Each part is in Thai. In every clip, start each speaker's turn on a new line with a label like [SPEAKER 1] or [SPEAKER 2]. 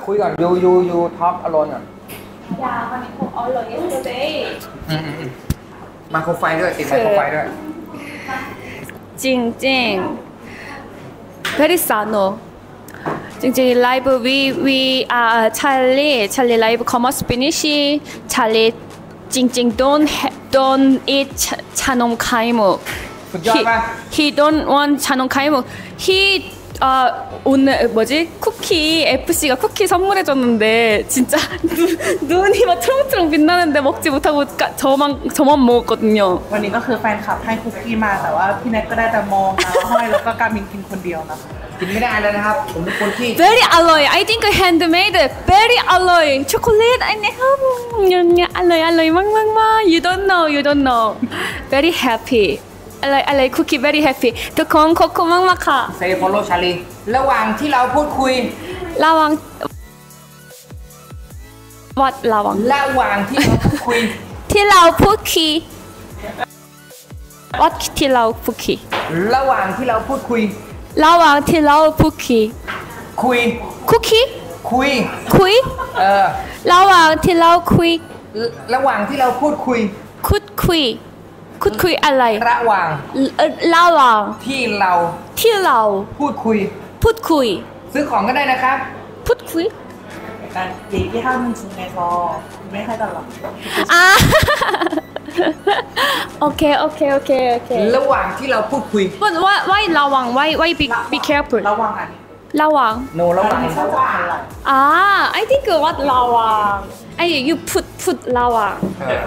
[SPEAKER 1] คุยก่อนยูท็อกอารอนก่อน
[SPEAKER 2] อย่าวันนี้ผมเอาเลยเยสเดย์
[SPEAKER 1] มาโครไฟด้วยติดไมโครไฟด้วย
[SPEAKER 2] จริงจริง very sad no จริงๆไลฟ์we Charlie ไลฟ์ come finish Charlie จริงๆ don't eat ชานมไข่มุก
[SPEAKER 1] สุดยอดป่ะ
[SPEAKER 2] he don't wantชานมไข่มุก he 오늘 뭐지 쿠키 FC가 쿠키 선물해줬는데 진짜 눈이 막 트렁트렁 빛나는데 먹지 못하고 저만 먹었거든요.
[SPEAKER 3] วันนี้ก็คือแฟนคลับให้คุกกี้มาแต่ว่าพี่แน็กก็ได้แต่มองนะห้อยแล้วก็การมินกินคนเดียวนะคะ
[SPEAKER 1] กินไม่ได้เลยนะครับผมเป็นคนที่
[SPEAKER 2] Very alloy I think handmade very alloy chocolate I know alloy 막 you don't know very happyอะไรคุกกี้ very happy ทุกคนขอบคุณมากๆค่ะ
[SPEAKER 1] Say follow Charlie ระหว่างที่เราพูดคุย
[SPEAKER 2] ระหว่างที่เราพูดคุยที่เราพูดคุยที่เราพูดคุย
[SPEAKER 1] ระหว่างที่เราพูดคุย
[SPEAKER 2] ระหว่างที่เราพูดคุย
[SPEAKER 1] คุย
[SPEAKER 2] คุกกี้คุยระหว่างที่เราคุย
[SPEAKER 1] ระหว่างที่เราพูดคุย
[SPEAKER 2] คุยอะไร
[SPEAKER 1] ระหว่างที่เราพูดคุยซื้อของก็ได้นะครับ
[SPEAKER 2] พูดคุย
[SPEAKER 3] การ얘기하는 중에서 구매해달라
[SPEAKER 2] โอเค
[SPEAKER 1] ระหว่างที่เราพูดคุย
[SPEAKER 2] why ระวัง why be careful
[SPEAKER 3] ระวังอัน
[SPEAKER 2] ระวัง
[SPEAKER 1] no ระวัง
[SPEAKER 2] I think what ระวังyou put ระวัง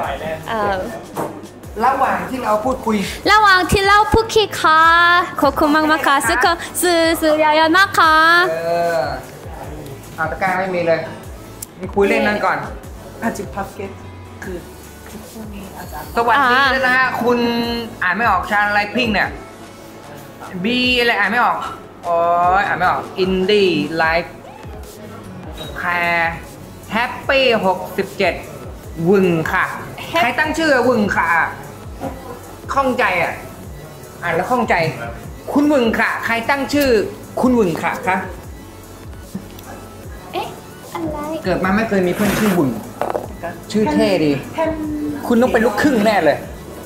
[SPEAKER 1] ระหว่างที่เราพูดคุย
[SPEAKER 2] ระหว่างที่เราพูดคุยค่ะขอบคุณมากๆค่ะซื้อยานะคะ
[SPEAKER 1] ตะกร้าไม่มีเลยมีคุยเล่นนั่นก่อน
[SPEAKER 3] อาจิพักเก็ตคือช่วงนี้อาจารย์
[SPEAKER 1] สวัสดีนะฮะคุณอ่านไม่ออกชาไลพิงเนี่ยบีอะไรอ่านไม่ออกอ่านไม่ออกอินดี้ไลฟ์แคร์แฮปปี้67วึงค่ะใครตั้งชื่อวึงค่ะข้องใจอ่านแล้วข้องใจคุณวึงค่ะใครตั้งชื่อคุณวึงค่ะคะ
[SPEAKER 2] อะไร
[SPEAKER 1] เกิดมาไม่เคยมีเพื่อนชื่อวึงชื่อเท่ดีคุณต้องเป็นลูกครึ่งแน่เลย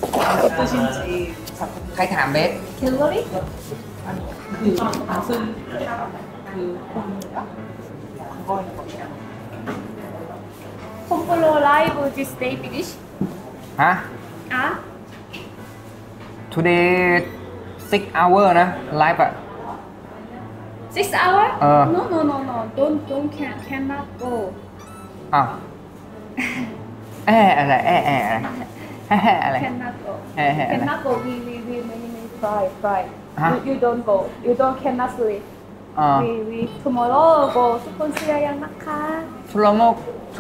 [SPEAKER 1] ใครถามเบส
[SPEAKER 2] แคลอรี่
[SPEAKER 3] คือซึ่งคือ
[SPEAKER 2] คุณfollow live this day finish
[SPEAKER 1] ฮะtoday 6 hour นะไลฟ์อะ
[SPEAKER 2] 6 hour no don't cannot go
[SPEAKER 1] อ้าวอะไรอะไร
[SPEAKER 2] cannot go we many fry you don't go you don't cannot sleep we tomorrow go ทุกคนเสียยังนะคะ
[SPEAKER 1] tomorrow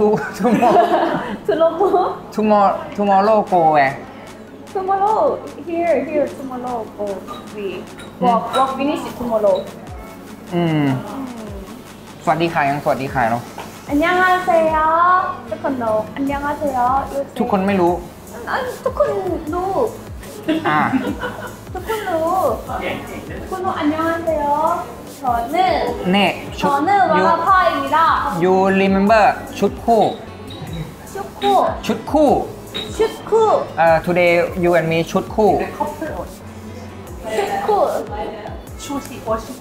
[SPEAKER 1] go where
[SPEAKER 2] tomorrow here tomorrow go we walk finish tomorrow
[SPEAKER 1] สวัสดีค่ะยังสวัสดีค่ะเนาะ
[SPEAKER 2] 안녕하세요ทุกคนรู้안녕하세요
[SPEAKER 1] ทุกคนไม่รู้
[SPEAKER 2] ทุกคนรู้ทุกคนรู้안녕하세요 저는 와라파입니다
[SPEAKER 1] you remember ชุดคู่today you and me ชุดคู่
[SPEAKER 3] 슈티 워시고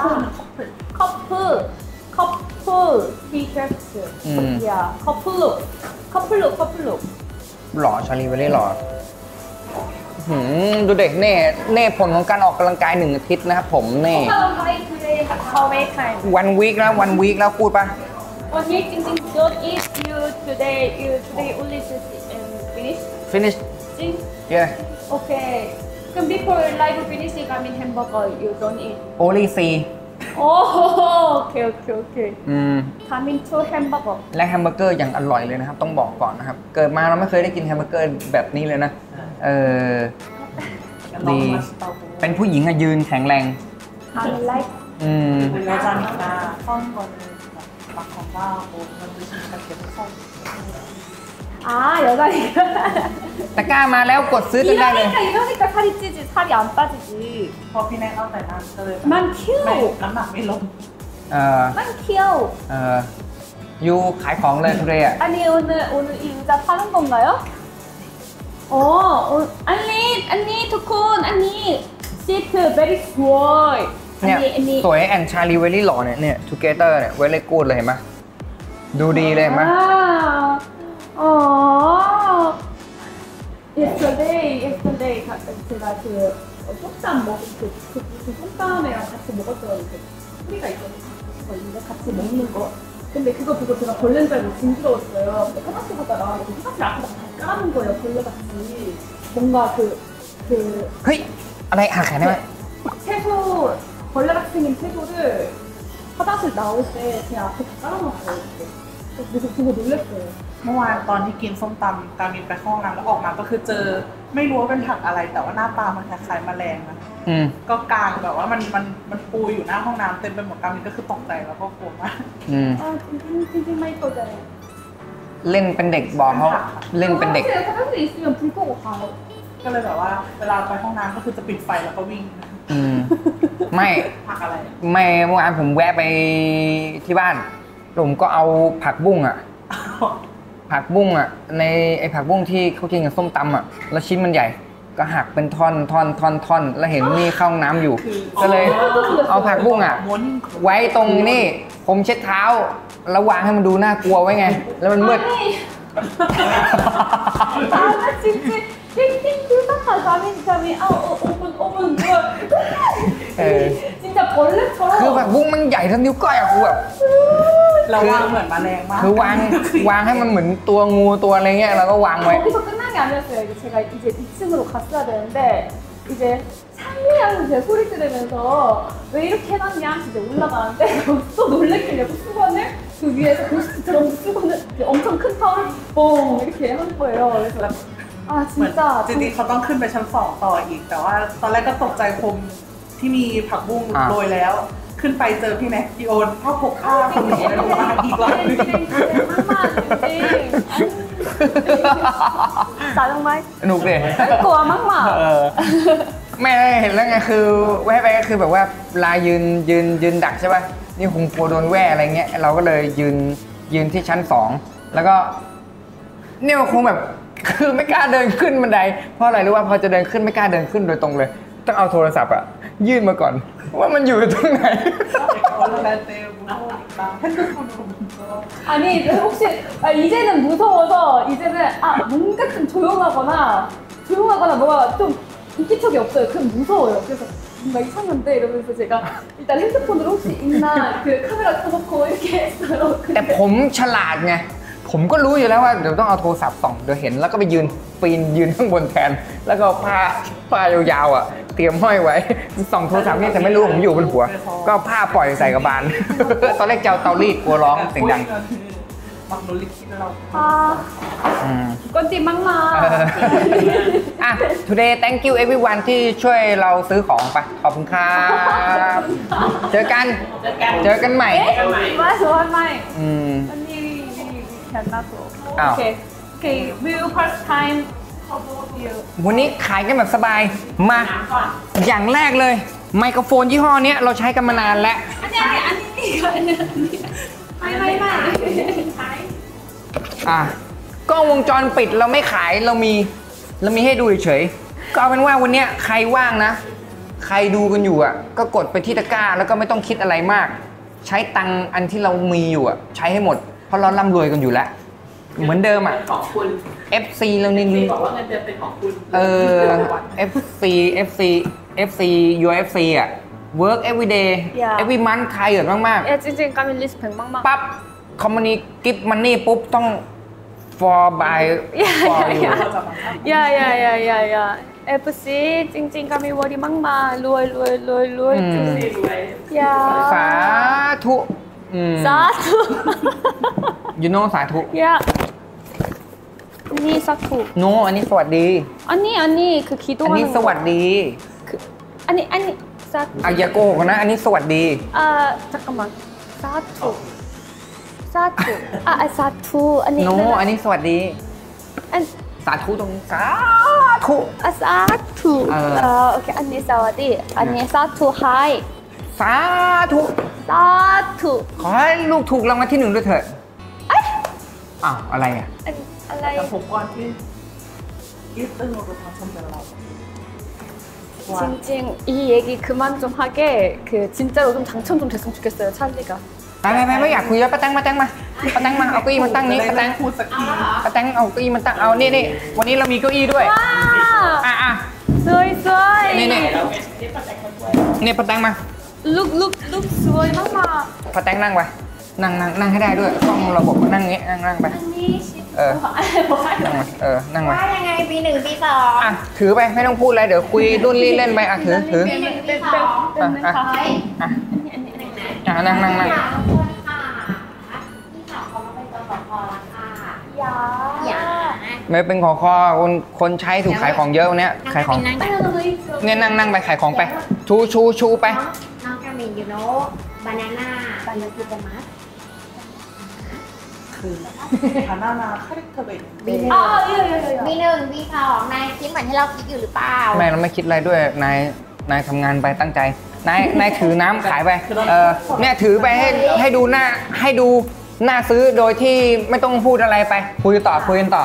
[SPEAKER 2] 커플 티셔츠 야 커플룩
[SPEAKER 1] หล่อชาลีเวลลี่หล่อดูเด็กเน่ผลของการออกกำลังกาย1 อาทิตย์นะครับผมเน่one week แล้วพูดป่ะ
[SPEAKER 2] one week จริงๆ don't eat you today only finish
[SPEAKER 1] yeah
[SPEAKER 2] okay 그럼 before live finishing I mean hamburger you don't eat
[SPEAKER 1] only see
[SPEAKER 2] okay coming to hamburger
[SPEAKER 1] และแฮมเบอร์เกอร์อย่างอร่อยเลยนะครับต้องบอกก่อนนะครับเกิดมาเราไม่เคยได้กินแฮมเบอร์เกอร์แบบนี้เลยนะดีเป็นผู้หญิงยืนแข็งแรง
[SPEAKER 3] 여자니까 처음 거는 막 건강하고 그런 드시니까 계속
[SPEAKER 2] 여자니까
[SPEAKER 1] ตะกร้ามาแล้วกดซื้อกันได้เลย
[SPEAKER 2] 이러니까 살이 찌지 살이 안 빠지지
[SPEAKER 3] พอพี่แนกเอาแต่น้ำเลย
[SPEAKER 2] มันเคี้ยว
[SPEAKER 3] น้ำหนักไม่ลง
[SPEAKER 2] มันเคี้ยว
[SPEAKER 1] ยูขายของเลยทุเรศอ่ะ
[SPEAKER 2] 아니 오늘 이 의자 파는 건가요? 아니 두콘 아니 시트 very 좋아요.
[SPEAKER 1] เนี่ย
[SPEAKER 2] 아니
[SPEAKER 1] สวยแอนชาลีเวลี่หล่อเนี่ยทูเกเตอร์เนี่ยเวลี่กูดเลยเห็นไหมดูดีเลยเห็นไหม
[SPEAKER 2] yesterday 제가 그 ส้มตำ먹은 그 ส้มตำ이랑 같이 먹었던 그 소리가 있거든요. 같이 먹는 거. 근데 그거 보고 제가 벌레인 줄 알고 징그러웠어요. 근데 화장실 갔다가 화장실 앞에다 까는 거예요. 벌레같이. 뭔가 그
[SPEAKER 1] เฮ้ยอะไรหักแขนได้ไหม
[SPEAKER 2] 채소 벌레같이 생긴 채소를 화장실 나올 때 제 앞에 다 깔아놨어요. 그래서 보고 놀랐어요.
[SPEAKER 3] เมื่อวานตอนที่กินส้มตำกามินไปเข้าห้องน้ำแล้วออกมาก็คือเจอไม่รู้ว่าเป็นผักอะไรแต่ว่าหน้าตามันคล้ายๆแมลงนะก็กลางแบบว่ามันปูอยู่หน้าห้องน้ำเต็มไปหมดกามินก็คือตกใจแล้วก็กลัวมาก
[SPEAKER 2] 징징 많이 떠져요.
[SPEAKER 1] เล่นเป็นเด็กบอกเขาเล่นเป็นเด็ก
[SPEAKER 2] 화장실에 있으면 불 끄고 가요.
[SPEAKER 3] ก็เลยแบบว่าเวลาไปห้องน้ำก็คือจะปิดไฟแล้วก็วิ่ง
[SPEAKER 1] ไม่
[SPEAKER 3] ผักอะไร
[SPEAKER 1] ไม่เมื่อวานผมแวะไปที่บ้านผมก็เอาผักบุ้งอ่ะในไอ้ผักบุ้งที่เขากินกับส้มตำอ่ะแล้วชิ้นมันใหญ่ก็หักเป็นท่อนแล้วเห็นนี่เข้าห้องน้ำอยู่ ก็เลยเอาผักบุ้งอ่ะไว้ตรงนี่ผมเช็ดเท้าแล้ววางให้มันดูน่ากลัวไว้ไงแล้วมันมืด
[SPEAKER 2] 아 진짜 띵띵띵 가미 오븐 진짜 벌레처럼
[SPEAKER 1] คือผักบุ้งมันใหญ่เท่านิ้วก้อยอ่ะคือแบบ
[SPEAKER 3] เราวางเหมือนแมลงมาก
[SPEAKER 1] คือวางให้มันเหมือนตัวงูตัวอะไร게แล้วก็วางไว้
[SPEAKER 2] 거기서 끝난 게 아니었어요. 제가 이제 2층으로 갔어야 되는데 이제 상리하는 제 소리 들으면서 왜 이렇게 해놨냐 이제 올라가는데 또 놀랬길래 수건을 그 위에서 고스트처럼 수건을 엄청 큰 타올을 뻥 이렇게 한 거예요. 그래서 아
[SPEAKER 3] เหมือน
[SPEAKER 2] 진짜
[SPEAKER 3] จริงๆเขาต้องขึ้นไปชั้น 2ต่ออีกแต่ว่าตอนแรกก็ตกใจพรมที่มีผักบุ้งโรยแล้วขึ้นไปเจอพี่แม็กพี่โอนผ้าพกผ้าคนหนูเลยมาอีกรอบนึง
[SPEAKER 2] 짜증나이
[SPEAKER 1] สนุกเลย
[SPEAKER 2] กลัวมาก
[SPEAKER 1] ไม่เห็นแล้วไงคือแวะไปก็คือแบบว่าลายืนดักใช่ป่ะนี่คงกลัวโดนแว่อะไรเงี้ยเราก็เลยยืนที่ชั้น 2แล้วก็เนี่ยคงแบบคือไม่กล้าเดินขึ้นบันไดเพราะอะไรรู้ว่าพอจะเดินขึ้นไม่กล้าเดินขึ้นโดยตรงเลยต้องเอาโทรศัพท์อะยื่นมาก่อนว่ามันอยู่ตรงไหน
[SPEAKER 2] 아니 혹시 이제는 무서워서 이제는 뭔가 좀 조용하거나 뭐가 좀 인기척이 없어요. 그럼 무서워요. 그래서 뭔가 이상한데 이러면서 제가 일단 핸드폰으로 혹시 있나 그 카메라 켜놓고 이렇게 했어요.
[SPEAKER 1] แต่ผมฉลาดไงผมก็รู้อยู่แล้วว่าเดี๋ยวต้องเอาโทรศัพท์ส่องเดี๋ยวเห็นแล้วก็ไปยืนข้างบนแทนแล้วก็ผ้ายาวๆอ่ะเตรียมห้อยไว้ส่องโทรศัพท์เนี่ยแต่ไม่รู้ผมอยู่บนหัวก็ผ้าปล่อยใส่กระบาล ตอนแรกจะเอาเตารีดกลัวร้องเสียงดัง
[SPEAKER 3] มักโดนลิขิตเรา
[SPEAKER 2] 건디 막마
[SPEAKER 1] อ่ะ today thank you everyone ที่ช่วยเราซื้อของไปขอบคุณครับเจอกันใหม่
[SPEAKER 2] 마이
[SPEAKER 1] อืม
[SPEAKER 2] 언니 we cannot go.
[SPEAKER 1] 아.
[SPEAKER 2] Okay will first time you
[SPEAKER 1] วันนี้ขายกันแบบสบายมาอย่างแรกเลยไมโครโฟนยี่ห้อนี้เราใช้กันมานานแล้ว
[SPEAKER 2] 아니 이거 아니 마이
[SPEAKER 1] กล้องวงจรปิดเราไม่ขายเรามีให้ดูเฉยๆก็เอาเป็นว่าวันนี้ใครว่างนะใครดูกันอยู่อ่ะก็กดไปที่ตะกร้าแล้วก็ไม่ต้องคิดอะไรมาก ใช้ตังค์อันที่เรามีอยู่อ่ะใช้ให้หมดเพราะเราร่ำรวยกันอยู่แล้วเหมือนเดิมอ่ะ
[SPEAKER 3] ของคุณ
[SPEAKER 1] FC เรานี่
[SPEAKER 3] บอกว่าเงินเดือนเป็นของคุณ
[SPEAKER 1] FC UFC อ่ะ work every day every month ใครเดือดมาก
[SPEAKER 2] 예 찡찡 까밀 리스 100망망
[SPEAKER 1] ๆปั๊บ company give money ปุ๊บต้อง for by for you
[SPEAKER 2] 야야야야야 FC 찡찡 까밀 워리 망마 루얼 야
[SPEAKER 1] สาธุ
[SPEAKER 2] 사투
[SPEAKER 1] you know สาธุ
[SPEAKER 2] 야 언니 사투
[SPEAKER 1] no อันนี้สวัสดี
[SPEAKER 2] 아니 그
[SPEAKER 1] อันนี้
[SPEAKER 2] 기도하는
[SPEAKER 1] สวัสดี
[SPEAKER 2] 아니 사투
[SPEAKER 1] อย่าโกหกนะอันนี้สวัสดี
[SPEAKER 2] 잠깐만 사투 사투 아니
[SPEAKER 1] no อันนี้สวัสดี
[SPEAKER 2] 아니
[SPEAKER 1] สาธุตรงสาธุ
[SPEAKER 2] 사투 오케이 언니 사와디 언니 사투 하이
[SPEAKER 1] สาธุ
[SPEAKER 2] 사투
[SPEAKER 1] ขอให้ลูกถูกรางวัลที่ 1ด้วยเถิดอ้าวอะไรอ่ะ
[SPEAKER 2] อะไร
[SPEAKER 3] แต่ผมก่อนที่1등으로 당첨될라고.
[SPEAKER 2] 징징 이 얘기 그만 좀 하게 그 진짜로 좀 당첨 좀 됐으면 좋겠어요 찰리가.
[SPEAKER 1] ไปไม่อยากคุยแล้วป้าแตงมาเอาเก้าอี้มาตั้งนี้ป้าแตง
[SPEAKER 3] พูดสักที
[SPEAKER 1] ป้าแตงเอาเก้าอี้มาตั้งเอานี่วันนี้เรามีเก้าอี้ด้วย
[SPEAKER 2] 와
[SPEAKER 1] อ่ะ
[SPEAKER 2] 스웨이 스웨이.
[SPEAKER 1] นี่ป้าแตงมา
[SPEAKER 2] 룩 스웨이 마마.
[SPEAKER 1] ป้าแตงนั่งไปนั่งให้ได้ด้วยกล้องเราบอกว่านั่งงี้นั่งไป
[SPEAKER 2] 아니 씨.
[SPEAKER 1] นั่งมานั่งมา
[SPEAKER 4] ว่ายังไงปี 1 ปี 2
[SPEAKER 1] อ่ะถือไปไม่ต้องพูดอะไรเดี๋ยวคุยรุ่นลี่เล่นไปอ่ะถือ
[SPEAKER 4] ปี 1 ปี 2
[SPEAKER 1] อ่ะ
[SPEAKER 4] เฮ้ย
[SPEAKER 1] นั่ง
[SPEAKER 4] ค่ะทุกคนค่ะพี่สาวเขามาเป็นตัวขอแล้วค่ะอย่า
[SPEAKER 1] ไม่เป็นขอคนใช้ถูกขายของเยอะวันเนี้ยขายของ
[SPEAKER 4] นั่ง
[SPEAKER 1] เนี่ยนั่งไปขายของไปชูไป
[SPEAKER 4] น้องกามินยูโน่บานาน่าบานาคูโตมัส
[SPEAKER 3] 그 바나나 캐릭터가 있는데
[SPEAKER 2] 아 예예예.
[SPEAKER 4] ปี 1 ปี 2นายคิดเหมือนที่เราคิดอยู่หรือเปล่า
[SPEAKER 1] ไม่เราไม่คิดอะไรด้วยนายทำงานไปตั้งใจนายถือน้ำขายไปเนี่ยถือไปให้ดูหน้าซื้อโดยที่ไม่ต้องพูดอะไรไปคุยกันต่อ
[SPEAKER 4] อะไรนะคะ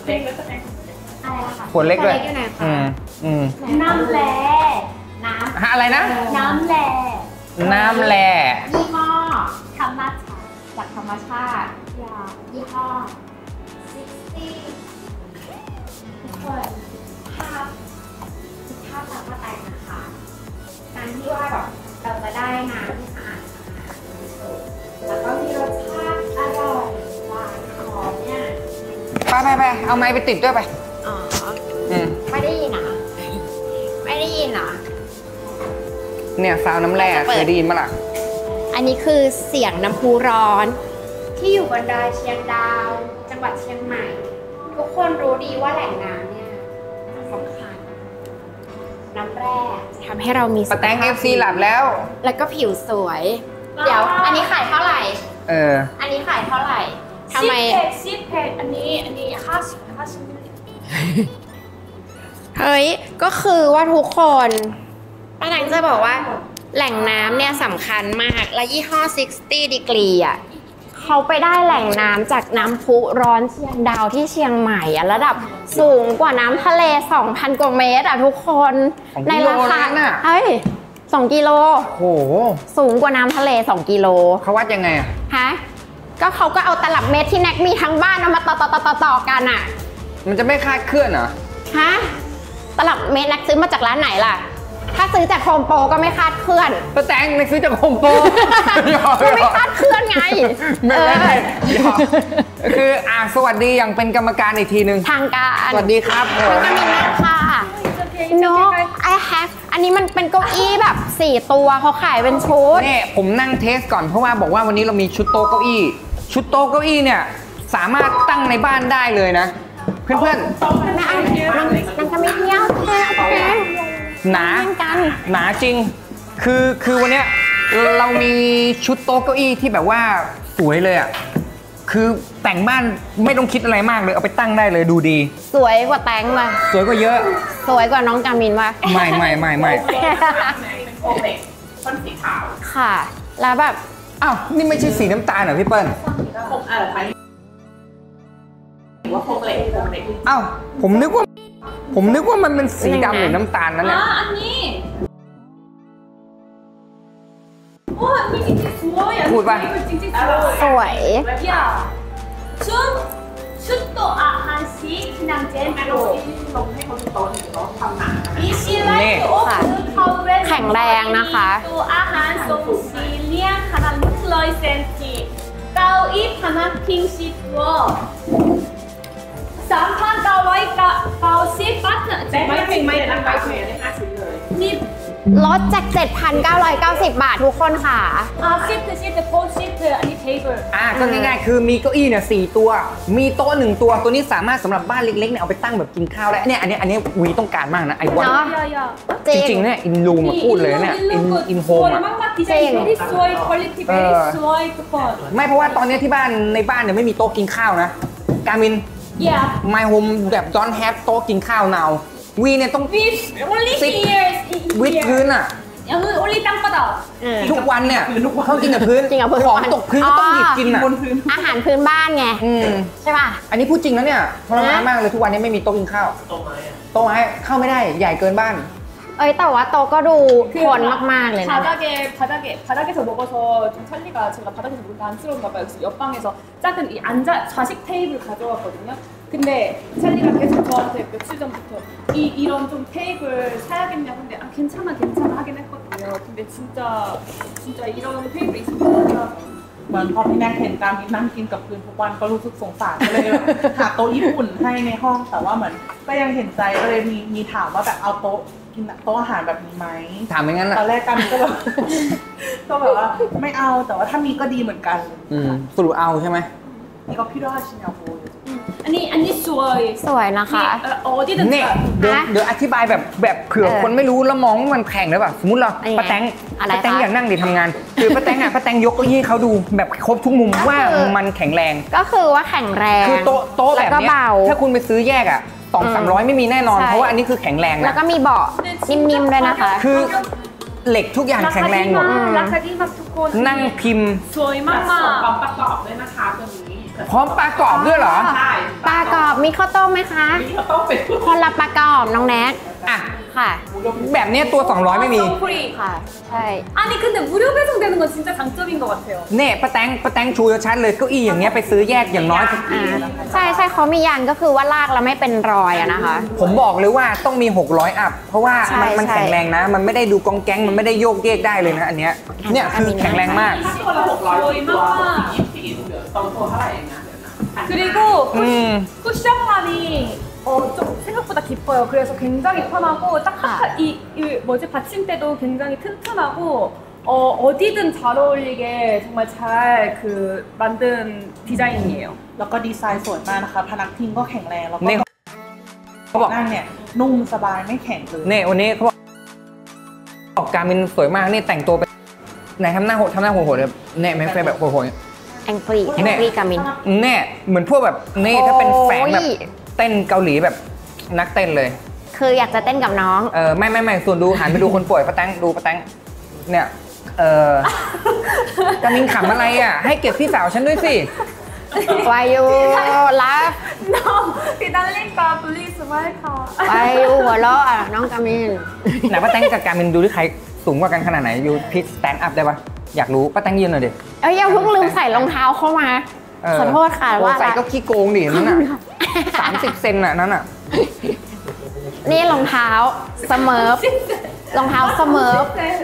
[SPEAKER 1] ขวดเล็กด้วย
[SPEAKER 4] อยู่ไหนคะ
[SPEAKER 2] 남래.
[SPEAKER 4] น้ำ
[SPEAKER 1] อะไรนะ
[SPEAKER 2] 남래.
[SPEAKER 1] น้ำแร่
[SPEAKER 4] ยี่ห้อ
[SPEAKER 2] 감마차.
[SPEAKER 4] จากธรรมชาติ
[SPEAKER 2] 야.
[SPEAKER 4] ยี่ห้อทุกคนภาพตามมาแต่งนะคะ การที่ว่าแบบเราจะได้น้ำที่สะอาดแล้วก็มีรสชาติอร่อยหวานหอมเนี่ย
[SPEAKER 1] ไปเอาไม้ไปติดด้วยไป
[SPEAKER 4] อ๋อ
[SPEAKER 1] อืม
[SPEAKER 4] ไม่ได้ยินเหรอไม่ได้ยินเหรอ
[SPEAKER 1] เนี่ยซาวน้ำแร่เคยได้ยินมั้ยล่ะ
[SPEAKER 4] อันนี้คือเสียงน้ำพุร้อน ที่อยู่บนดอยเชียงดาว จังหวัดเชียงใหม่ ทุกคนรู้ดีว่าแหล่งน้ำเนี่ยสำคัญ น้ำแร่จะทำให้เรามี
[SPEAKER 1] ป้าแตง FC หลับแล้ว
[SPEAKER 4] แล้วก็ผิวสวย เดี๋ยว อันนี้ขายเท่าไหร่
[SPEAKER 1] อัน
[SPEAKER 4] นี้ขายเท่าไหร่ทำไม
[SPEAKER 2] 10팩 아니 하십 밀리리터.
[SPEAKER 4] เฮ้ย ก็คือว่าทุกคนป้าแตงจะบอกว่า แหล่งน้ำเนี่ยสำคัญมาก และยี่ห้อ 60 degree อ่ะเขาไปได้แหล่งน้ำจากน้ำพุร้อนเชียงดาวที่เชียงใหม่อ่ะระดับสูงกว่าน้ำทะเล 2,000 กว่าเมตรอ่ะทุกคน ในราคาเฮ้ย2 กิโล
[SPEAKER 1] โห
[SPEAKER 4] สูงกว่าน้ำทะเล 2 กิโล
[SPEAKER 1] เขาวัดยังไงอ่ะ
[SPEAKER 4] ฮะ ก็เขาก็เอาตลับเมตรที่แน็กมีทั้งบ้านเอามาต่อกันอ่ะ
[SPEAKER 1] มันจะไม่คลาดเคลื่อนเหรอ
[SPEAKER 4] ฮะ ตลับเมตรแน็กซื้อมาจากร้านไหนล่ะ ถ้าซื้อจากโฮมโปรก็ไม่คาดเคลื่อน
[SPEAKER 1] ป้าแตงในซื้อจากโฮมโปร
[SPEAKER 4] ก็ไม่คาดเคลื่อนไง
[SPEAKER 1] ไม่คือสวัสดีอย่างเป็นกรรมการอีกทีนึง
[SPEAKER 4] ทางการ
[SPEAKER 1] สวัสดีครับ
[SPEAKER 4] มันก็มีนกค่ะ นก I have อันนี้มันเป็นเก้าอี้แบบ4 ตัวเขาขายเป็นชุด
[SPEAKER 1] นี่ผมนั่งเทสก่อนเพราะว่าบอกว่าวันนี้เรามีชุดโต๊ะเก้าอี้ชุดโต๊ะเก้าอี้เนี่ยสามารถตั้งในบ้านได้เลยนะ เพื่อน
[SPEAKER 4] มันจะไม่เที่ยวแค่
[SPEAKER 1] ๆหนา
[SPEAKER 4] กัน
[SPEAKER 1] หนาจริงคือวันเนี้ยเรามีชุดโต๊ะเก้าอี้ที่แบบว่าสวยเลยอ่ะคือแต่งบ้านไม่ต้องคิดอะไรมากเลยเอาไปตั้งได้เลยดูดี
[SPEAKER 4] สวยกว่าแตงมา
[SPEAKER 1] สวยกว่าเยอะ
[SPEAKER 4] สวยกว่าน้องกามินมา
[SPEAKER 1] ไม่
[SPEAKER 3] โอเล็กต้นสีขาว
[SPEAKER 4] ค่ะ แล้วแบบ
[SPEAKER 1] อ้าวนี่ไม่ใช่สีน้ำตาลเหรอพี่เปิ้ล
[SPEAKER 3] ใครว่าโคเล็ก
[SPEAKER 1] อ้าวผมนึกว่ามันเป็นสีดำหรือน้ำตาลนั่นแหละ
[SPEAKER 2] 아니. 언니 찡찡 좋아요.
[SPEAKER 1] 뭘 봐.
[SPEAKER 2] 찡찡
[SPEAKER 4] สวย
[SPEAKER 2] 야. 슛도 한씩 그냥 잼도.
[SPEAKER 3] ให้คนโตถึงเขาทำหนัง
[SPEAKER 2] 이시라이트 오픈 파워레.
[SPEAKER 4] แข็งแรงนะคะ
[SPEAKER 2] 또 아한 송시리안 하나 루클러이 센티. 까우이 하나 킹시트워. 3,990 바트.
[SPEAKER 3] ไม่นั่งไปเมย์ได้5 ชิ้นเลย
[SPEAKER 2] 니
[SPEAKER 4] ลดจาก 7,990 บาททุกคนค่ะ
[SPEAKER 2] 시트, 폰 시트, 아니 테이블.
[SPEAKER 1] ก็ง่ายๆคือมีเก้าอี้เนี่ย4 ตัว มีโต๊ะ1 ตัวตัวนี้สามารถสำหรับบ้านเล็กๆเนี่ยเอาไปตั้งแบบกินข้าวได้เนี่ยอันนี้วีต้องการมากนะไอ้วัน
[SPEAKER 4] เนาะ
[SPEAKER 2] 야야.
[SPEAKER 1] จริงๆเนี่ยอินรูมพูดเลยเนี่ยอินโฮมอ่ะ
[SPEAKER 2] 디자인 very soy, 퀄리티 very soy, 두번.
[SPEAKER 1] ไม่เพราะว่าตอนนี้ที่บ้านในบ้านเนี่ยไม่มีโต๊ะกินข้าวนะการมิน
[SPEAKER 2] Yeah.
[SPEAKER 1] My home แบบ don't have โต๊ะกินข้าว now วีเนี่ยต้อง
[SPEAKER 2] With only
[SPEAKER 1] Sit
[SPEAKER 2] here.
[SPEAKER 1] วิดพื้นอ่ะ
[SPEAKER 2] 양은 올리 땅바닥.
[SPEAKER 1] ทุกวันเนี่ยเขากินกับพื้น
[SPEAKER 4] กินกับพื้น
[SPEAKER 1] ของตกพื้นก็ต้องหยิบกินอ่ะ
[SPEAKER 3] บนพื้น
[SPEAKER 4] อาหารพื้นบ้านไง ใช่ป่ะ
[SPEAKER 1] อันนี้พูดจริงนะเนี่ยทรมานมากเลยทุกวันนี้ไม่มีโต๊ะกินข้าวโต๊ะไม้เข้าไม่ได้ใหญ่เกินบ้าน
[SPEAKER 4] เอ้ยแต่ว่าโตะก็ดูคนมากๆเลยนะ
[SPEAKER 2] 바닥에서 먹어서 좀 찰리가 제가 바닥에서 먹으니까 안쓰러운가 봐요. 그래서 옆방에서 작은 이 좌식 테이블 가져왔거든요. 근데 찰리가 계속 저한테 며칠 전부터 이런 좀 테이블 사야겠냐 근데 괜찮아 하긴 했거든요. 근데 진짜 이런 테이블 있으면 좋더라고요.
[SPEAKER 3] เหมือนพอพี่แน็กเห็นการมินนั่งกินกับพื้นทุกวันก็รู้สึกสงสารก็เลยหาโต๊ะญี่ปุ่นให้ในห้องแต่ว่าเหมือนก็ยังเห็นใจก็เลยมีถามว่าแบบเอาโต๊ะกินโต๊ะอาหารแบบนี้ไหม
[SPEAKER 1] ถามอย่างนั้นแหละ
[SPEAKER 3] ตอนแรกกันก็แบบ ก็แบบว่าไม่เอาแต่ว่าถ้ามีก็ดีเหมือนกัน
[SPEAKER 1] สรุปเอาใช่ไหม
[SPEAKER 3] นี่ก็พี่ด้วยชินยาโบ
[SPEAKER 2] 아니 수어이
[SPEAKER 4] สวยนะคะ
[SPEAKER 2] 어디든
[SPEAKER 1] เนี่ยเดี๋ยวอธิบายแบบเผื่อคนไม่รู้แล้วมองว่ามันแข่งหรือเปล่าสมมติเรา
[SPEAKER 4] อันนี้
[SPEAKER 1] ป้าแตง
[SPEAKER 4] อะไร
[SPEAKER 1] ป้าแตง
[SPEAKER 4] คะ
[SPEAKER 1] อยากนั่งดิทำงานคือป้าแตงป้าแตงยกเก้าอี้เขาดูแบบครบทุกมุมว่ามันแข็งแรง
[SPEAKER 4] ก็คือว่าแข็งแรง
[SPEAKER 1] คือโต๊ะแบบ
[SPEAKER 4] แล้วก็
[SPEAKER 1] เนี้ย
[SPEAKER 4] เบา
[SPEAKER 1] ถ้าคุณไปซื้อแยกอ่ะ200-300ไม่มีแน่นอน
[SPEAKER 4] ใช่
[SPEAKER 1] เพราะว่าอันนี้คือแข็งแรง
[SPEAKER 4] แล้ว
[SPEAKER 1] นะ
[SPEAKER 4] ก็มีเบาะนิ่มๆด้วยนะคะ
[SPEAKER 1] คือเหล็กทุกอย่างแข็งแรงหมด
[SPEAKER 2] 라카디막 두콘
[SPEAKER 1] นั่งพิมพ์
[SPEAKER 2] 수어이
[SPEAKER 3] พร้อ
[SPEAKER 2] 막막
[SPEAKER 3] มประกอบด้วยนะคะตัวนี้
[SPEAKER 1] พร้อมปลากรอบด้วยเหรอ
[SPEAKER 3] ใช่
[SPEAKER 4] ปลากรอบมีข้าวต้มไหมคะ
[SPEAKER 3] มีข้าวต้มเป็ด
[SPEAKER 4] คนละปลากรอบน้องแนท
[SPEAKER 1] อ่ะ
[SPEAKER 4] ค่ะ
[SPEAKER 1] แบบเนี้ยตัว200ไม่มี
[SPEAKER 2] 프리
[SPEAKER 4] ค่ะ ใช่
[SPEAKER 2] 아니 근데 무료 배송되는 건 진짜 장점인 것 같아요
[SPEAKER 1] เนี่ยป้าแตงชูชัดเลยเก้าอี้อย่างเงี้ยไปซื้อแยกอย่างน้อย
[SPEAKER 4] ใช่ใช่เขามียันก็คือว่าลากแล้วไม่เป็นรอยอะนะคะ
[SPEAKER 1] ผมบอกเลยว่าต้องมี600อัพเพราะว่า
[SPEAKER 4] ใช่
[SPEAKER 1] มัน
[SPEAKER 4] ใช่
[SPEAKER 1] แข็งแรงนะ มันไม่ได้ดูกองแก๊งมันไม่ได้โยกเยกได้เลยนะอันเนี้ยเนี่ยคือแข็งแรงมาก
[SPEAKER 3] คนละ600ตัว24เหลือตรงตัวเท่าไหร่เองนะ
[SPEAKER 2] 그리고 쿠션감이 좀 생각보다 깊어요. 그래서 굉장히 편하고 이 뭐지 받침대도 굉장히 튼튼하고 어디든 잘 어울리게 정말 잘 그 만든 디자인이에요.
[SPEAKER 3] แล้วก็ดีไซน์สวยมากนะคะพนักพิงก็แข็งแรงแล้วก็
[SPEAKER 1] เนี่ยเขาบอก
[SPEAKER 3] นั่งเนี่ยนุ่มสบายไม่แข็งเลย
[SPEAKER 1] เนี่ยวันนี้เขาบอกการมินสวยมากนี่แต่งตัวเป็นไหนทำหน้าโหดเลยเนี่ยไม่ใช่แบบโหด
[SPEAKER 4] แองกรีกามิน
[SPEAKER 1] ๆเนี่ยเหมือนพวกแบบนี่ถ้าเป็นแฝงแบบ
[SPEAKER 4] โอ้ย
[SPEAKER 1] เต้นเกาหลีแบบนักเต้นเลย
[SPEAKER 4] คืออยากจะเต้นกับน้อง
[SPEAKER 1] ไม่ส่วนดูหันไปดูคนป่วยป้าแตงดูป้าแตงเนี่ยกามินขำอะไรอ่ะให้เกียรติพี่สาวฉันด้วยสิ
[SPEAKER 4] วายูลัฟ
[SPEAKER 2] No, 기다릴까 please 말까.
[SPEAKER 4] วายูหัวเราะอะน้องกามิน
[SPEAKER 1] ไหนป้าแตงกับกามินดูที่ใครสูงกว่ากันขนาดไหนยูพิชสแตนด์อัพได้ปะอยากรู้ป้าแตงยืนหน่อยดิ
[SPEAKER 4] เอ้ยอย่าเพิ่งลืมใส่รองเท้าเข้ามา ขอโทษค่ะ
[SPEAKER 1] โอ้
[SPEAKER 4] ว่า
[SPEAKER 1] ใส่ก็ขี้โกงดินั่นน่ะ30 เซนน่ะนั่นน่ะ
[SPEAKER 4] นี่รองเท้าสเมิร์ฟรองเท้าสเมิร์ฟ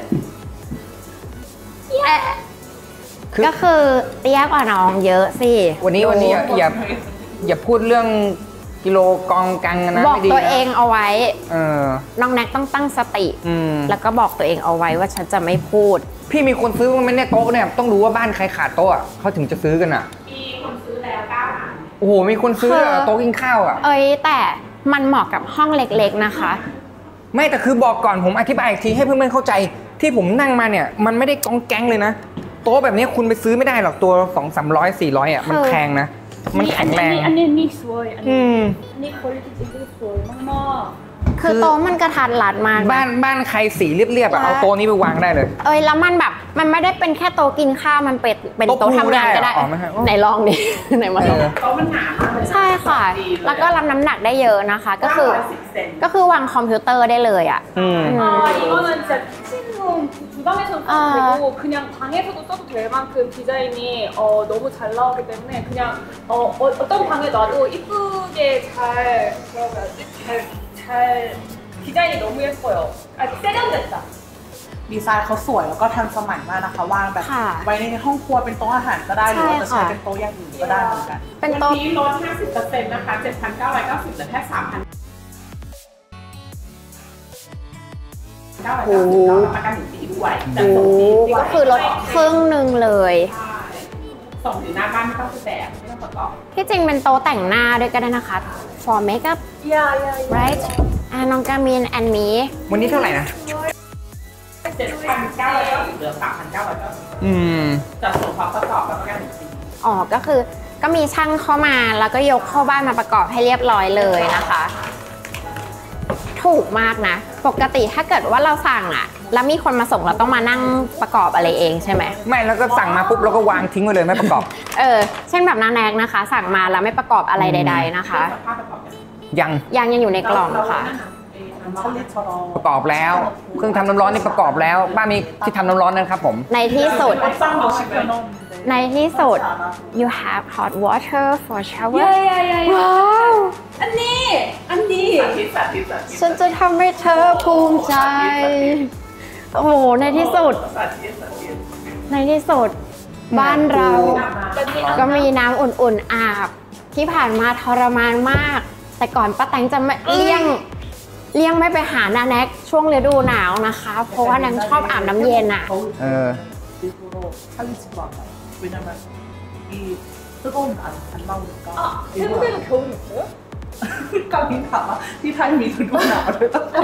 [SPEAKER 4] ก็คือเตี้ยกว่าน้องเยอะสิ
[SPEAKER 1] วันนี้อย่าพูดเรื่องกิโลกองกังนะ
[SPEAKER 4] บอก
[SPEAKER 1] ไม่ดี
[SPEAKER 4] ตัว
[SPEAKER 1] นะ
[SPEAKER 4] เองเอาไว้
[SPEAKER 1] อ
[SPEAKER 4] น้องแน็กต้องตั้งสติ
[SPEAKER 1] ม
[SPEAKER 4] แล้วก็บอกตัวเองเอาไว้ว่าฉันจะไม่พูด
[SPEAKER 1] พี่มีคนซื้อมันไม่แน่โต๊ะเนี่ยต้องรู้ว่าบ้านใครขาดโต๊ะอะเขาถึงจะซื้อกันอ่ะ
[SPEAKER 3] มีคนซื้อแล้ว9 อัน
[SPEAKER 1] โอ้โหมีคนซื้อ
[SPEAKER 4] คือ
[SPEAKER 1] โต๊ะกินข้าวอ่ะ
[SPEAKER 4] เอ้ยแต่มันเหมาะกับห้องเล็กๆนะคะ
[SPEAKER 1] ไม่แต่คือบอกก่อนผมอธิบายอีกทีให้เพื่อนๆเข้าใจที่ผมนั่งมาเนี่ยมันไม่ได้กองแก๊งเลยนะโต๊ะแบบนี้คุณไปซื้อไม่ได้หรอกตัว200-300-400อ่ะมันแพงนะมันแข็งแรง
[SPEAKER 2] 아니 수어이
[SPEAKER 1] อืม
[SPEAKER 2] 아니 퀄리티 진짜 수어이 막막.
[SPEAKER 4] คือโต๊ะมันกระทัดรัดมากนะ
[SPEAKER 1] บ้านใครสีเรียบๆอะเอาโต๊ะนี้ไปวางได้เลย
[SPEAKER 4] เอ้ยแล้วมันแบบมันไม่ได้เป็นแค่โต๊ะกินข้าวมันเป็น
[SPEAKER 1] โต๊ะ
[SPEAKER 4] โต๊ะทำงานก็
[SPEAKER 1] ได้
[SPEAKER 4] ได้
[SPEAKER 1] เหรออ๋อไม่ใช่
[SPEAKER 4] ไหนลองดิ ไหนมาลอง
[SPEAKER 3] โต๊ะมันหนามากเลย
[SPEAKER 4] ใช่ค่ะ แล้วก็รับน้ำหนักได้เยอะนะคะ ก็คือ
[SPEAKER 3] 910 เซน
[SPEAKER 4] ก็คือวางคอมพิวเตอร์ได้เลยอ่ะ
[SPEAKER 2] 이거는 진짜 키친룸 주방에서 써도 되고 그냥 방에서도 써도 될 만큼 디자인이 너무 잘 나오기 때문에 그냥 어떤 방에 놔도 이쁘게 잘 들어가야지 잘 디자인이 너무 예뻐요. 아 세련됐다.
[SPEAKER 3] ดีไซน์เขาสวยแล้วก็ทันสมัยมากนะคะวางแบบ
[SPEAKER 4] ค่ะ
[SPEAKER 3] ไว้ในห้องครัวเป็นโต๊ะอาหารก็ได้หรือว่าจะ
[SPEAKER 4] ใช่
[SPEAKER 3] ใช้
[SPEAKER 4] ค่ะ
[SPEAKER 3] เป็นโต๊ะอย่างอื่นก็ได้เหมือนกัน
[SPEAKER 4] เป็นโต๊ะ
[SPEAKER 3] วันนี้ลด 50% นะคะ 7,990เหลือแค่ 3,990
[SPEAKER 4] โอ้โห
[SPEAKER 3] รับประกันถึงปีด้วยแต่ส่งฟรีด้วย
[SPEAKER 4] ก็คือลดครึ่งหนึ่งเลย
[SPEAKER 3] ใช่ส่งถึงหน้าบ้านไม่ต้องซื้อแบบไม่ต้องประกอบ
[SPEAKER 4] ที่จริงเป็นโต๊ะแต่งหน้าด้วยก็ได้นะคะ for makeup right น้องกามิน and me
[SPEAKER 1] วันนี้เท่าไหร่นะ
[SPEAKER 3] 7,990เหลือ 3,990จะส่งพร้อมประกอบรับประกันถึงปี
[SPEAKER 4] อ๋อ ก็คือก็มีช่างเข้ามาแล้วก็ยกเข้าบ้านมาประกอบให้เรียบร้อยเลยนะคะ ถูกมากนะ ปกติถ้าเกิดว่าเราสั่งอะแล้วมีคนมาส่งเราต้องมานั่งประกอบอะไรเองใช่ไหม
[SPEAKER 1] ไม่แล้วก็สั่งมาปุ๊บแล้วก็วางทิ้งไว้เลยไม่ประกอบ
[SPEAKER 4] เช่นแบบนาแนกนะคะ สั่งมาแล้วไม่ประกอบอะไรใด ๆนะคะ
[SPEAKER 1] ยัง
[SPEAKER 4] ยังอยู่ในกล่องค่ะ
[SPEAKER 1] ประกอบแล้ว เครื่องทำน้ำร้อนนี่ประกอบแล้วบ้านมีที่ทำน้ำร้อนนะครับผม
[SPEAKER 4] ในที่สุด
[SPEAKER 3] ใน
[SPEAKER 4] ในที่สุด you have hot water for shower ว้าว
[SPEAKER 2] อันนี้
[SPEAKER 4] ฉันจะทำให้เธอภูมิใจ โอ้โห ในที่สุด ในที่สุด บ้านเรา ก็มีน้ำอุ่นๆอาบ ที่ผ่านมาทรมานมาก แต่ก่อนป้าแตงจะไม่เลี่ยงไม่ไปหานาแน็กช่วงฤดูหนาวนะคะ เพราะว่านางชอบอาบน้ำเย็นอ่ะ
[SPEAKER 3] 일부러 살리지도 않아요. 왜냐면 이 뜨거운 안 나오니까.
[SPEAKER 2] 태국에도 겨울이 있어요?
[SPEAKER 3] 까민 가마. 이 타임이 누구 나와요?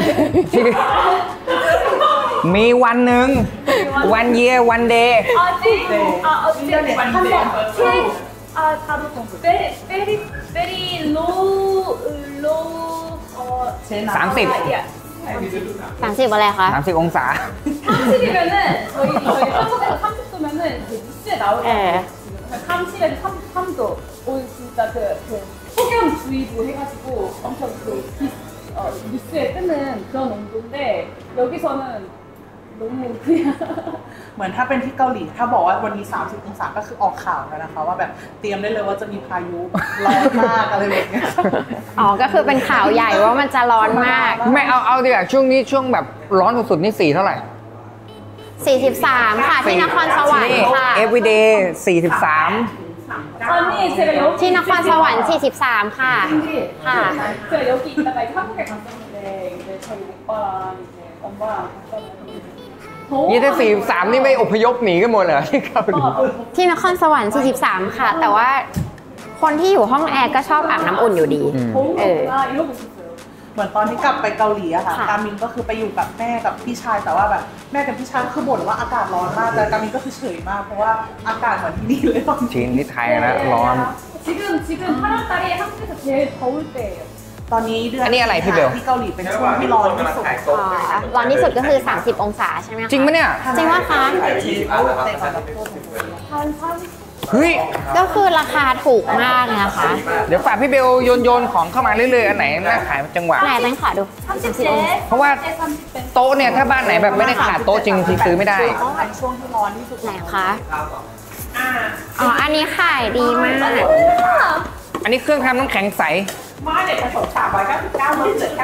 [SPEAKER 1] มีวันหนึ่งวันเยียวันเดย์
[SPEAKER 2] 아직
[SPEAKER 3] 일년에 한 번.
[SPEAKER 2] 다도 very low
[SPEAKER 3] 제일
[SPEAKER 1] 30
[SPEAKER 4] 30 อะไรคะ
[SPEAKER 1] 30 องศา
[SPEAKER 2] 30이면은 저희 한국에서 30도면은 그 뉴스에 나오잖아요. 30에서 33도. 오늘 진짜 그 폭염주의보 해가지고 엄청 뉴스에 뜨는 그런 온도인데 여기서는 너무 그냥
[SPEAKER 3] เหมือนถ้าเป็นที่เกาหลีถ้าบอกว่าวันนี้30องศาก็คือออกข่าวแล้วนะคะว่าแบบเตรียมได้เลยว่าจะมีพายุร้อนมากอะไรแบบเนี้ย
[SPEAKER 4] อ๋อ ก็คือเป็นข่าวใหญ่ว่ามันจะร้อนมาก
[SPEAKER 1] ไม่เอาดีกว่าช่วงนี้ช่วงแบบร้อนสุดๆนี่4เท่าไหร่
[SPEAKER 4] 43 ค่ะ ที่นครสวรรค์ค่ะ
[SPEAKER 1] everyday 43
[SPEAKER 2] 아니 제가 여기
[SPEAKER 4] ที่นครสวรรค์ 43 ค่ะ ค่ะ
[SPEAKER 2] 제가 여기 있다가 이제 한국에 갔었는데 이제 저희 오빠랑 이제 엄마랑 갔잖아요.
[SPEAKER 1] ยี่ถ้า43นี่ไม่อพยพหนีกันหมดเหรอที่เกาหลี
[SPEAKER 4] ที่นครสวรรค์ 43 ค่ะ แต่ว่าคนที่อยู่ห้องแอร์ก็ชอบอาบน้ำอุ่นอยู่ดี
[SPEAKER 2] 더운구나 이러고 있었어요.
[SPEAKER 3] เหมือนตอนที่กลับไปเกาหลีอะค่ะ
[SPEAKER 4] ค่ะ
[SPEAKER 3] กามินก็คือไปอยู่กับแม่กับพี่ชายแต่ว่าแบบแม่กับพี่ชายก็คือบ่นว่าอากาศร้อนมากแต่กามินก็คือเฉยมากเพราะว่าอากาศเหมือนที่นี่เลยตอนนี้
[SPEAKER 1] ชินที่ไทยนะร้อน
[SPEAKER 2] 지금 8월달이 한국에서 제일 더울 때예요.
[SPEAKER 3] ตอนนี้เดือน
[SPEAKER 1] อันนี้อะไรพี่เบล
[SPEAKER 3] ที่เกาหลีเป็นช่วงที่ร้อนที่สุด
[SPEAKER 4] ร้อนที่สุดก็คือ 30 องศาใช่ไหมคะ
[SPEAKER 1] จริงปะเนี่ย
[SPEAKER 4] จริงว่าคะ
[SPEAKER 1] เฮ้ย
[SPEAKER 4] ก็คือราคาถูกมากนะคะ
[SPEAKER 1] เดี๋ยวฝากพี่เบลโยนของเข้ามาเรื่อยๆอันไหนน่าขายจังหวะ
[SPEAKER 4] ไหนแบงค์ขอดู
[SPEAKER 1] เพราะว่าโต๊ะเนี่ยถ้าบ้านไหนแบบไม่ได้ขาดโต๊ะจริงที่ซื้อไม่ได้
[SPEAKER 3] ช่วงที่ร้อนที่สุด
[SPEAKER 4] ไหนคะ อ๋อ อันนี้ขายดีมาก
[SPEAKER 1] อันนี้เครื่องทำน้ำแข็งใส
[SPEAKER 3] มาเด็กผสม399ลดเหลือแค่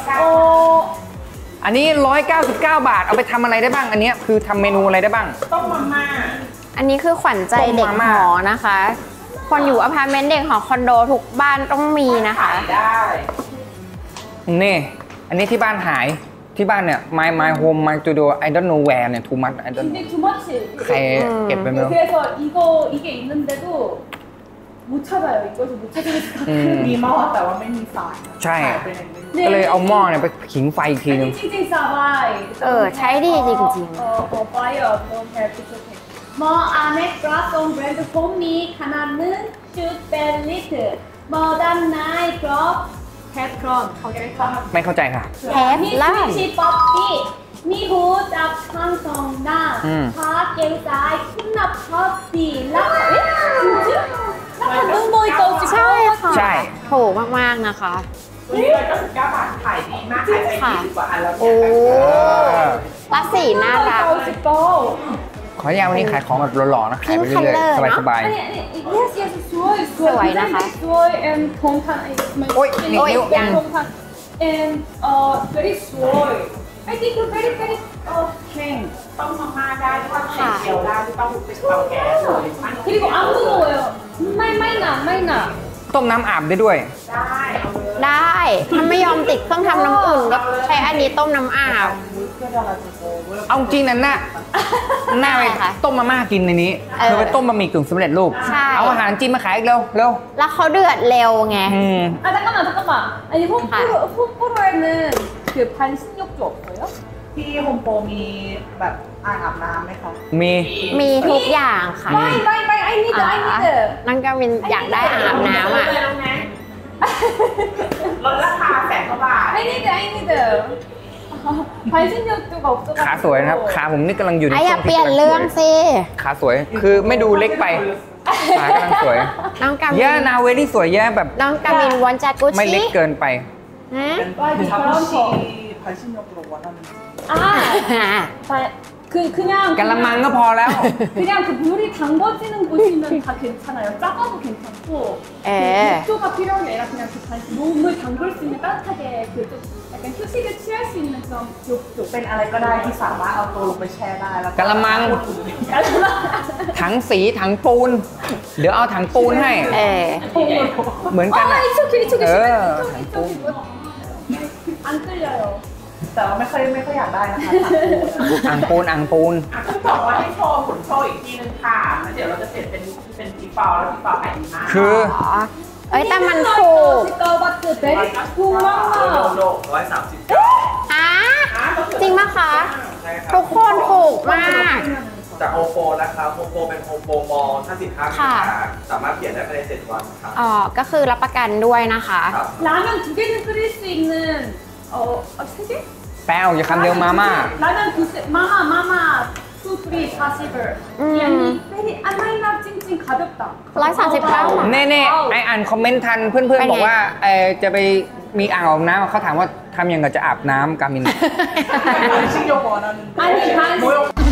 [SPEAKER 3] 199
[SPEAKER 1] อันนี้ 199 บาท เอาไปทำอะไรได้บ้าง อันเนี้ยคือทำเมนูอะไรได้บ้าง
[SPEAKER 3] ต้มมาม่า
[SPEAKER 4] อันนี้คือขวัญใจเด็กหอนะคะ คนอยู่อพาร์ตเมนต์เด็กหอคอนโดทุกบ้านต้องมีนะคะ
[SPEAKER 3] ได้
[SPEAKER 1] นี่ อันนี้ที่บ้านหาย ที่บ้านเนี่ย my home my studio I don't know where เนี่ย too much I don't know
[SPEAKER 2] 근데 투머치.
[SPEAKER 1] ใครเก็บไปไม่รู้
[SPEAKER 2] 그래서 이게 있는데도 못 찾아요. 이것을 못 찾으니까.
[SPEAKER 3] มีหม้อแต่ว่าไม่มีสาย
[SPEAKER 1] ใช่
[SPEAKER 3] หายไปไหนไม่รู้
[SPEAKER 1] ก็เลยเอาหม้อเนี่ยไปขิงไฟอีกทีนึง
[SPEAKER 2] 아니 찡찡 싸바이.
[SPEAKER 4] ใช้ดีจริง
[SPEAKER 2] 파이어 don't have to check. 뭐 안에 glass on brand 폼이 하나는 shoot bellit. 뭐단 나이 drop 캡크런.
[SPEAKER 1] ไม่เข้าใจค่ะ
[SPEAKER 4] ๆ แทฟล่าม
[SPEAKER 2] 미스시 뻑기. 미후 짭창성나. 파게사이 쿤나 퍼비. 라. 진짜? 약간 눈보이 떠지고.
[SPEAKER 4] ใช่ค่ะ
[SPEAKER 1] ใช่
[SPEAKER 4] ถูกมากๆนะคะ
[SPEAKER 3] วันนี้199 บาทขายดีมากขายไป20 กว่าอันแล้ว
[SPEAKER 4] โอ้
[SPEAKER 3] เนี่ย
[SPEAKER 4] และสีน่ารัก
[SPEAKER 2] 떠지고.
[SPEAKER 1] ขออนุญาตวันนี้ขายของแบบหล่อๆนะ ขายไปเรื่อย
[SPEAKER 4] Pink color
[SPEAKER 1] ๆ
[SPEAKER 4] เนอะ
[SPEAKER 1] สบาย
[SPEAKER 2] 아니 yes yes 좋아요
[SPEAKER 4] 좋아요, 나가.
[SPEAKER 2] 좋아요 and 동탄
[SPEAKER 1] 오이, 오이, 양.
[SPEAKER 2] 동탄 and very 좋아요 I think very very king
[SPEAKER 3] ต้มมาม่าได้ต้มไข่เจียวได้ต้มเป็นเตาแก๊สเลย
[SPEAKER 2] 그리고 안 무거워요 마이나
[SPEAKER 1] ๆ ต้มน้ำอาบได้ด้วย
[SPEAKER 3] ได้เอาเลย
[SPEAKER 4] ได้ ถ้าไม่ยอมติดเครื่องทำน้ำอุ่นก็ใช้อันนี้ต้มน้ำอาบ
[SPEAKER 3] เพื่อจะเราจะโต
[SPEAKER 1] เอาจริงนะหน้าไป
[SPEAKER 4] อะไรคะ
[SPEAKER 1] ต้มมาม่ากินในนี้
[SPEAKER 4] เออ
[SPEAKER 1] คือไปต้มบะหมี่กึ่งสำเร็จรูป
[SPEAKER 4] ใช่
[SPEAKER 1] เอาอาหารจีนมาขายอีกเร็ว
[SPEAKER 4] แล้วเขาเดือดเร็วไง
[SPEAKER 2] 아 잠깐만 아니 홈프로에는 그 반신욕조 없어요?
[SPEAKER 3] ที่โฮมโปรมีแบบอ่างอาบน้ำไหมคะ
[SPEAKER 1] มี
[SPEAKER 4] มีทุกอย่างค่ะ
[SPEAKER 2] 마이 I need
[SPEAKER 4] นั่นก็มินอยากได้อ่างอาบน้ำอ่ะ
[SPEAKER 3] ลดราคา100,000 กว่าบาท
[SPEAKER 2] I need 발진력도가 없어가지고
[SPEAKER 1] ขาสวยนะครับ ขาผมนี่กำลังอยู่ใน
[SPEAKER 4] ไอ้อย่า
[SPEAKER 1] ช่วง
[SPEAKER 4] เป
[SPEAKER 1] ที่
[SPEAKER 4] ลี่ยน
[SPEAKER 1] กำลัง
[SPEAKER 4] เรื่อง
[SPEAKER 1] สวย
[SPEAKER 4] สิ
[SPEAKER 1] ขาสวยคือไม่ดูเล็กไปขากำลังสวย
[SPEAKER 4] น้องกามิ
[SPEAKER 1] ย่าน นาเวลี่สวยแย่แบบ
[SPEAKER 4] น้องกามินวอนจากกุช
[SPEAKER 1] ไม่เล็ก
[SPEAKER 4] ชี่
[SPEAKER 1] เกินไป
[SPEAKER 4] ฮะ
[SPEAKER 3] เป็นทับชีพาชิโนโกรวะนั่น
[SPEAKER 2] 그냥
[SPEAKER 1] กะละมังก็พอแล้ว
[SPEAKER 2] 그냥 그 물이 담궈지는 곳이면 다 괜찮아요. 작아도 괜찮고
[SPEAKER 4] 에.
[SPEAKER 2] 육수가 필요한 게 아니라 그냥 그 몸을 담글 수 있는 따뜻하게 그좀 약간 휴식을 취할 수 있는 그런 욕조.
[SPEAKER 3] เป็นอะไรก็ได้ที่สามารถเอาตัวลงไปแช่ได้แล้ว
[SPEAKER 1] กะละมัง ถังสีถังปูน เดี๋ยวเอาถังปูนให้
[SPEAKER 4] เออ
[SPEAKER 1] เหมือนกันอะ
[SPEAKER 2] 이쪽에
[SPEAKER 1] 어,
[SPEAKER 2] 이쪽에 안 끌려요.
[SPEAKER 3] แต่ว่าไม่ค่อยอยากได้นะคะ
[SPEAKER 1] อ่างปูนอ่างปูน
[SPEAKER 3] คุณบอกว่าให้โชว์ผลโชว์อีกทีนึงค่ะแล้วเดี๋ยวเราจะเปลี่ยนเป็นทีเปาแล้วทีเปาขายดีมาก
[SPEAKER 1] คือ
[SPEAKER 4] อ๋อ เอ้ยแต่มันถูก
[SPEAKER 2] 지가바트 베리 고마워.
[SPEAKER 4] อ่ะจริงปะคะ ทุกคนถูกมาก
[SPEAKER 5] จากโฮโปนะครับโฮโปเป็นโฮโปมอลถ้าสินค้ามีปัญหาสามารถเปลี่ยนได้ภายใน7 วันครับ
[SPEAKER 4] อ๋อ ก็คือรับประกันด้วยนะคะ
[SPEAKER 5] ครับ
[SPEAKER 2] 라면 2개는 끓일 수 있는 3개?
[SPEAKER 1] แปลออกจากคำเดียวมาม่า
[SPEAKER 2] 라면 2세 마마 2, 3, 40을. 아니 베리 안마이나 찡찡 가볍다.
[SPEAKER 4] 139 บาท
[SPEAKER 1] เน่ๆไออ่านคอมเมนต์ทันเพื่อน
[SPEAKER 4] เป็นไง
[SPEAKER 1] ๆบอกว่าจะไปมีอ่างอาบน้ำเขาถามว่าทำยังไงจะอาบน้ำกามิน
[SPEAKER 3] ชิโยโกะนั่น
[SPEAKER 2] 아니 반